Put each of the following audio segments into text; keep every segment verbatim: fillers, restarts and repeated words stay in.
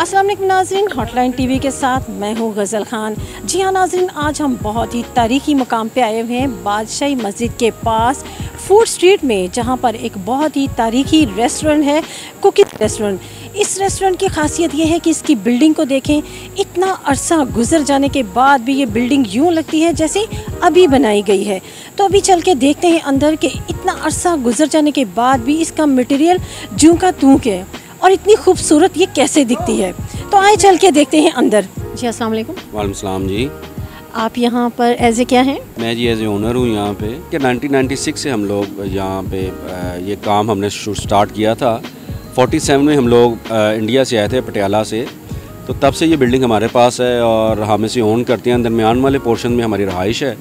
अस्सलाम वालेकुम नाज़रीन, हॉटलाइन टीवी के साथ मैं हूँ गज़ल खान। जी हाँ नाज़रीन, आज हम बहुत ही तारीखी मुकाम पे आए हुए हैं, बादशाही मस्जिद के पास फूड स्ट्रीट में, जहाँ पर एक बहुत ही तारीखी रेस्टोरेंट है, कुकिंग रेस्टोरेंट। इस रेस्टोरेंट की खासियत ये है कि इसकी बिल्डिंग को देखें, इतना अरसा गुजर जाने के बाद भी ये बिल्डिंग यूँ लगती है जैसे अभी बनाई गई है। तो अभी चल के देखते हैं अंदर के, इतना अरसा गुजर जाने के बाद भी इसका मटेरियल जूं का तूं के और इतनी खूबसूरत ये कैसे दिखती है। तो आए चल के देखते हैं अंदर। जी अस्सलाम वालेकुम। वालेकुम सलाम जी। आप यहाँ पर एज ए क्या हैं? मैं जी एज ए ओनर हूँ यहाँ पे कि नाइनटीन नाइंटी सिक्स से हम लोग यहाँ पे ये काम हमने स्टार्ट किया था। सैंतालीस में हम लोग इंडिया से आए थे, पटियाला से। तो तब से ये बिल्डिंग हमारे पास है और हम इसे ओन करते हैं। दरमियान वाले पोर्शन में हमारी रहाइश है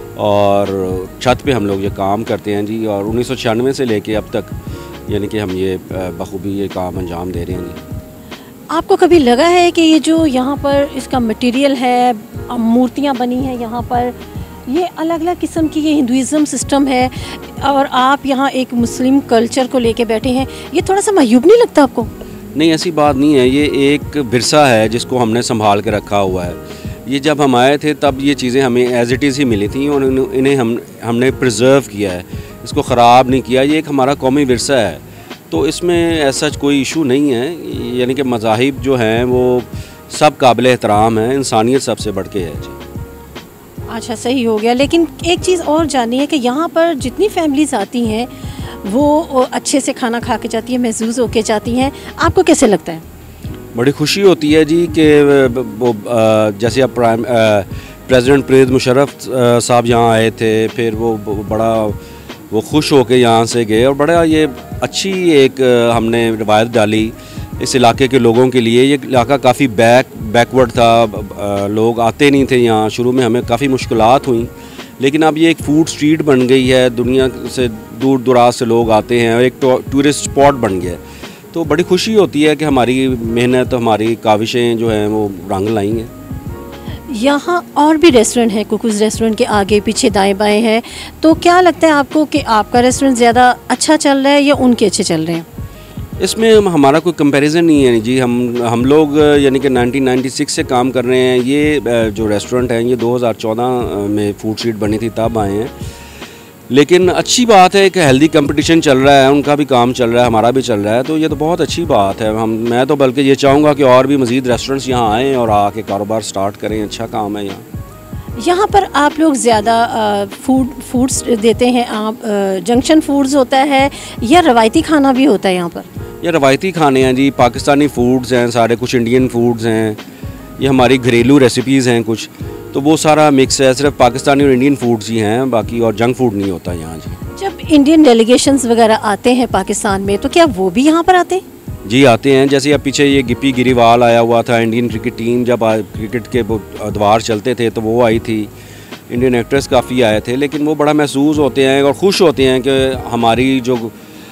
और छत पे हम लोग ये काम करते हैं जी। और उन्नीस सौ छियानवे से लेके अब तक यानी कि हम ये बखूबी ये काम अंजाम दे रहे हैं जी। आपको कभी लगा है कि ये जो यहाँ पर इसका मटेरियल है, मूर्तियाँ बनी हैं यहाँ पर, ये अलग अलग किस्म की ये हिंदुइज़्म सिस्टम है और आप यहाँ एक मुस्लिम कल्चर को लेके बैठे हैं, ये थोड़ा सा मायूब नहीं लगता आपको? नहीं, ऐसी बात नहीं है। ये एक विरसा है जिसको हमने संभाल के रखा हुआ है। ये जब हम आए थे तब ये चीज़ें हमें एज इट इज़ ही मिली थी और इन्हें हम हमने प्रिजर्व किया है, इसको ख़राब नहीं किया। ये एक हमारा कौमी विरसा है, तो इसमें ऐसा कोई इशू नहीं है। यानी कि मज़ाहिब जो हैं वो सब काबिल एहतराम हैं, इंसानियत सबसे बढ़ के है जी। अच्छा, सही हो गया। लेकिन एक चीज़ और जाननी है कि यहाँ पर जितनी फैमिलीज़ आती हैं वो अच्छे से खाना खा के जाती है, महसूस होके जाती हैं, आपको कैसे लगता है? बड़ी खुशी होती है जी कि वो जैसे अब प्राइम प्रेसिडेंट परवेज़ मुशर्रफ साहब यहाँ आए थे, फिर वो बड़ा वो खुश होके यहाँ से गए और बड़ा ये अच्छी एक हमने रिवायत डाली इस इलाके के लोगों के लिए। ये इलाका काफ़ी बैक बैकवर्ड था, लोग आते नहीं थे यहाँ। शुरू में हमें काफ़ी मुश्किलात हुई, लेकिन अब ये एक फूड स्ट्रीट बन गई है, दुनिया से दूर दराज से लोग आते हैं और एक टूरिस्ट स्पॉट बन गया है। तो बड़ी खुशी होती है कि हमारी मेहनत, हमारी काविशें जो हैं वो रंग लाई हैं। यहाँ और भी रेस्टोरेंट है, कुकूज़ रेस्टोरेंट के आगे पीछे दाएं बाएं है, तो क्या लगता है आपको कि आपका रेस्टोरेंट ज़्यादा अच्छा चल रहा है या उनके अच्छे चल रहे हैं? इसमें हमारा कोई कंपैरिजन नहीं है जी। हम हम लोग यानी कि नाइनटीन नाइंटी सिक्स से काम कर रहे हैं। ये जो रेस्टोरेंट हैं ये दो हज़ार चौदह में फूड स्ट्रीट बनी थी तब आए हैं। लेकिन अच्छी बात है कि हेल्दी कंपटीशन चल रहा है, उनका भी काम चल रहा है, हमारा भी चल रहा है, तो ये तो बहुत अच्छी बात है। हम मैं तो बल्कि ये चाहूँगा कि और भी मज़ीद रेस्टोरेंट्स यहाँ आएँ और आके कारोबार स्टार्ट करें। अच्छा काम है यहाँ। यहाँ पर आप लोग ज़्यादा फूड फूड्स देते हैं, आप जंक्शन फूड्स होता है या रवायती खाना भी होता है यहाँ पर? ये रवायती खाने हैं जी, पाकिस्तानी फूड्स हैं सारे, कुछ इंडियन फूड्स हैं, ये हमारी घरेलू रेसिपीज़ हैं कुछ, तो वो सारा मिक्स है। सिर्फ पाकिस्तानी और इंडियन फूड्स ही हैं, बाकी और जंक फूड नहीं होता यहाँ जी। जब इंडियन डेलीगेशंस वगैरह आते हैं पाकिस्तान में, तो क्या वो भी यहाँ पर आते हैं? जी आते हैं। जैसे अब पीछे ये गिप्पी गिरीवाल आया हुआ था, इंडियन क्रिकेट टीम जब क्रिकेट के अदवार चलते थे तो वो आई थी। इंडियन एक्टर्स काफ़ी आए थे, लेकिन वो बड़ा महसूस होते हैं और ख़ुश होते हैं कि हमारी जो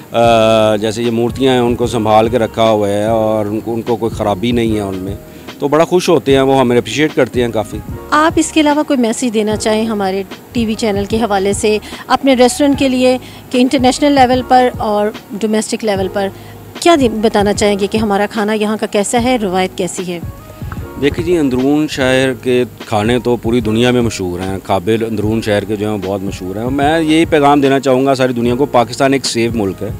जैसे ये मूर्तियाँ हैं उनको संभाल के रखा हुआ है और उनको उनको कोई ख़राबी नहीं है उनमें, तो बड़ा खुश होते हैं, वो हमें अप्रिशिएट करते हैं काफ़ी। आप इसके अलावा कोई मैसेज देना चाहें हमारे टीवी चैनल के हवाले से अपने रेस्टोरेंट के लिए कि इंटरनेशनल लेवल पर और डोमेस्टिक लेवल पर क्या बताना चाहेंगे कि हमारा खाना यहाँ का कैसा है, रवायत कैसी है? देखिए जी, अंदरून शहर के खाने तो पूरी दुनिया में मशहूर हैं, काबिल अंदरून शहर के जो हैं बहुत मशहूर हैं। मैं यही पैगाम देना चाहूँगा सारी दुनिया को, पाकिस्तान एक सेफ मुल्क है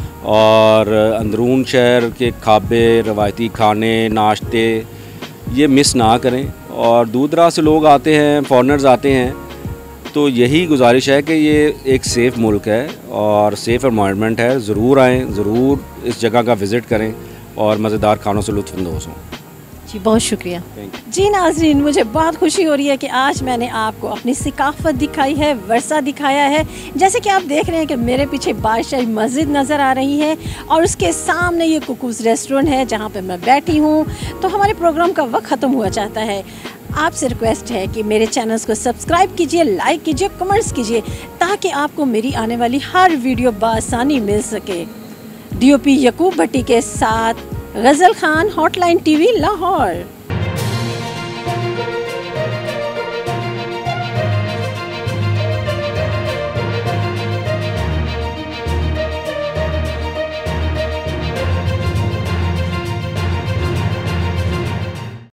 और अंदरून शहर के खाबे, रवायती खाने, नाश्ते ये मिस ना करें। और दूर दराज से लोग आते हैं, फॉरेनर्स आते हैं, तो यही गुजारिश है कि ये एक सेफ़ मुल्क है और सेफ़ एनवायरनमेंट है। ज़रूर आएँ, ज़रूर इस जगह का विज़िट करें और मज़ेदार खानों से लुत्फ़अंदोज़ हों। जी बहुत शुक्रिया। जी नाज़रीन, मुझे बहुत खुशी हो रही है कि आज मैंने आपको अपनी सिकाफत दिखाई है, वर्सा दिखाया है। जैसे कि आप देख रहे हैं कि मेरे पीछे बादशाही मस्जिद नज़र आ रही है और उसके सामने ये कुकूज़ रेस्टोरेंट है जहाँ पे मैं बैठी हूँ। तो हमारे प्रोग्राम का वक्त ख़त्म हुआ चाहता है। आपसे रिक्वेस्ट है कि मेरे चैनल्स को सब्सक्राइब कीजिए, लाइक कीजिए, कमेंट्स कीजिए, ताकि आपको मेरी आने वाली हर वीडियो बआसानी मिल सके। डी ओ पी यकूब भट्टी के साथ गज़ल खान, हॉटलाइन टीवी, लाहौर।